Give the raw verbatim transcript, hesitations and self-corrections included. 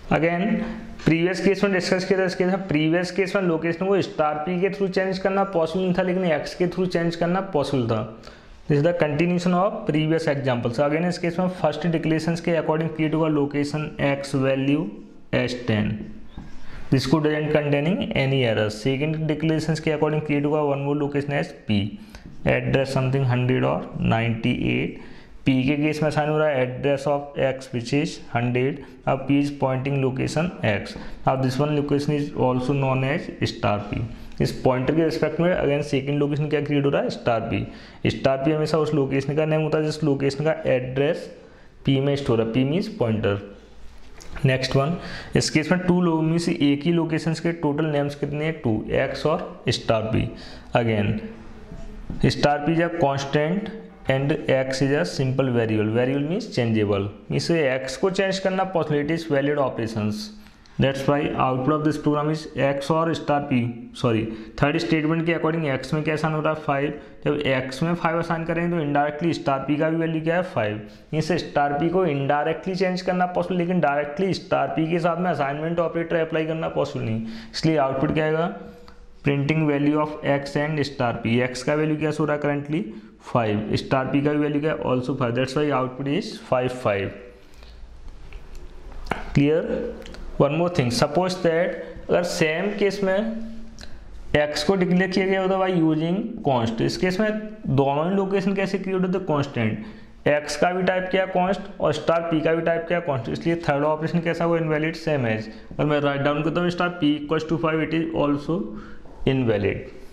Again previous case में discuss किया था, इस केस में प्रीवियस केस में लोकेशन को स्टार पी के थ्रू चेंज करना पॉसिबल नहीं था, लेकिन एक्स के थ्रू चेंज करना पॉसिबल था। This is the continuation of previous examples. Again इस केस में फर्स्ट डिक्लेरेशंस के अकॉर्डिंग क्रिएट होगा location X value as ten, this को doesn't containing any error. Second declarations के अकॉर्डिंग क्रिएट होगा one more location as P, address something hundred और ninety eight. P के case में sign हो रहा है address of X which is hundred, अब P is pointing location X, अब this one location is also known as star P. इस pointer के रिस्पेक्ट में अगेन सेकंड लोकेशन क्या क्रिएट हो रहा है, स्टार पी। स्टार पी हमेशा उस लोकेशन का नेम होता है जिस लोकेशन का एड्रेस पी में स्टोर है, P means pointer. Next one, इस केस में टू लोग में से एक ही लोकेशंस के टोटल नेम्स कितने हैं, टू, एक्स और star P. Again star P is a constant and X is a simple variable, variable means changeable, means X को चेंज करना possibilities valid operations. That's why output of this program is X और star P. Sorry, third statement के according X में क्या assign हो रहा है, five. जब एक्स में फाइव असाइन करेंगे तो इनडायरेक्टली स्टार पी का भी वैल्यू क्या है, फाइव। इससे स्टार पी को इनडायरेक्टली चेंज करना पॉसिबल, लेकिन डायरेक्टली स्टार पी के साथ में असाइनमेंट ऑपरेटर अप्लाई करना पॉसिबल नहीं, इसलिए आउटपुट क्या आएगा, printing value of X and star P. X का वैल्यू क्या हो रहा है करंटली फाइव, स्टार पी का भी वैल्यू क्या है, also five. That's why output is five five. Clear. One more thing, suppose that अगर सेम केस में x को डिक्लेयर किया गया होता बाई यूजिंग कॉन्स्ट, इस केस में दोनों ही लोकेशन कैसे क्रिएट होते हैं, कॉन्स्टेंट। x का भी टाइप किया कॉन्स्ट और स्टार p का भी टाइप किया कॉन्स्ट, इसलिए थर्ड ऑपरेशन कैसा हुआ, इनवैलिड, सेम एज। अगर मैं राइट डाउन करता हूँ star p equals to five, it is also invalid.